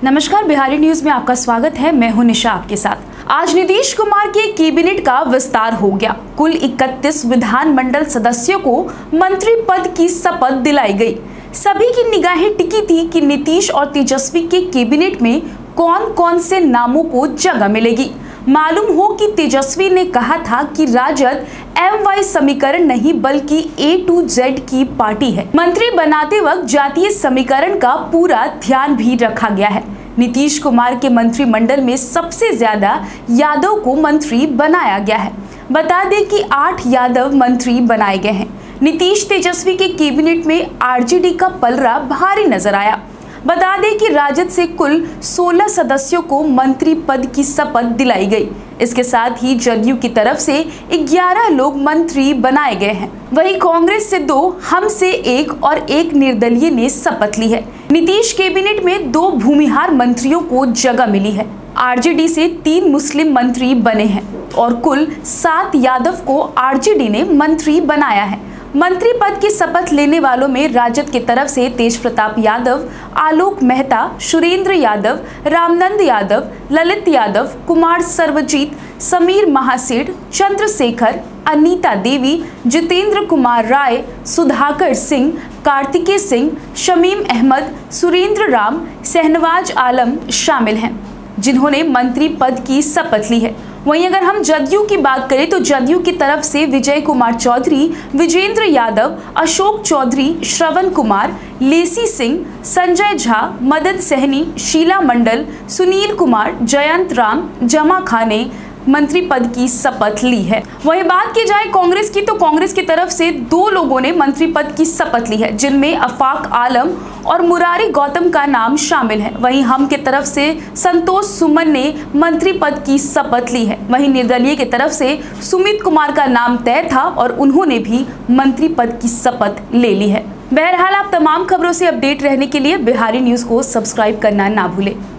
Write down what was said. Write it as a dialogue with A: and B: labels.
A: नमस्कार, बिहारी न्यूज में आपका स्वागत है। मैं हूं निशा आपके साथ। आज नीतीश कुमार के कैबिनेट का विस्तार हो गया। कुल 31 विधानमंडल सदस्यों को मंत्री पद की शपथ दिलाई गई। सभी की निगाहें टिकी थी कि नीतीश और तेजस्वी के कैबिनेट में कौन कौन से नामों को जगह मिलेगी। मालूम हो कि तेजस्वी ने कहा था कि राजद MY समीकरण नहीं बल्कि A to Z की पार्टी है। मंत्री बनाते वक्त जातीय समीकरण का पूरा ध्यान भी रखा गया है। नीतीश कुमार के मंत्रिमंडल में सबसे ज्यादा यादव को मंत्री बनाया गया है। बता दें कि 8 यादव मंत्री बनाए गए हैं। नीतीश तेजस्वी के कैबिनेट में RJD का पलड़ा भारी नजर आया। बता दें कि राजद से कुल 16 सदस्यों को मंत्री पद की शपथ दिलाई गई। इसके साथ ही जदयू की तरफ से 11 लोग मंत्री बनाए गए हैं। वहीं कांग्रेस से 2, हम से 1 और 1 निर्दलीय ने शपथ ली है। नीतीश कैबिनेट में 2 भूमिहार मंत्रियों को जगह मिली है। RJD से 3 मुस्लिम मंत्री बने हैं और कुल 7 यादव को RJD ने मंत्री बनाया है। मंत्री पद की शपथ लेने वालों में राजद की तरफ से तेज प्रताप यादव, आलोक मेहता, सुरेंद्र यादव, रामनंद यादव, ललित यादव, कुमार सर्वजीत, समीर महासेठ, चंद्रशेखर, अनीता देवी, जितेंद्र कुमार राय, सुधाकर सिंह, कार्तिकेय सिंह, शमीम अहमद, सुरेंद्र राम, शहनवाज आलम शामिल हैं, जिन्होंने मंत्री पद की शपथ ली है। वहीं अगर हम जदयू की बात करें तो जदयू की तरफ से विजय कुमार चौधरी, विजेंद्र यादव, अशोक चौधरी, श्रवण कुमार, लेसी सिंह, संजय झा, मदन सहनी, शीला मंडल, सुनील कुमार, जयंत राम, जमा खान ने मंत्री पद की शपथ ली है। वहीं बात की जाए कांग्रेस की तो कांग्रेस की तरफ से 2 लोगों ने मंत्री पद की शपथ ली है, जिनमें अफाक आलम और मुरारी गौतम का नाम शामिल है। वहीं हम के तरफ से संतोष सुमन ने मंत्री पद की शपथ ली है। वहीं निर्दलीय की तरफ से सुमित कुमार का नाम तय था और उन्होंने भी मंत्री पद की शपथ ले ली है। बहरहाल आप तमाम खबरों से अपडेट रहने के लिए बिहारी न्यूज को सब्सक्राइब करना ना भूलें।